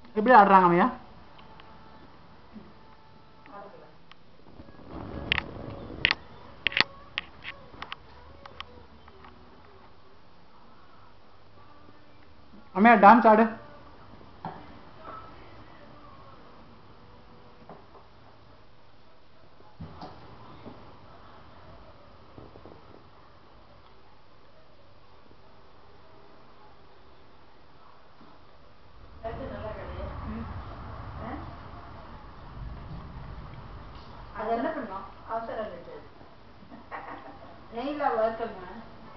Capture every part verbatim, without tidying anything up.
எப்படி ஆடுறாங்க அம்மையா? அம்மையா டான்ஸ் ஆடு. அது என்ன பண்ணும்? அவசரம் இருக்கு. நெய்ல வறுக்கணும்.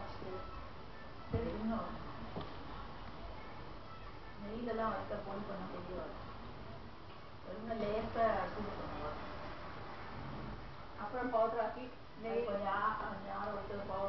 நெய்லெல்லாம் வறுக்க பொடி பண்ண தெரியாது. வெறும் லேசா சூடு பண்ணுவோம். அப்புறம் பவுடர் ஆக்கி நெய் கொஞ்சம் ஆற விட்டு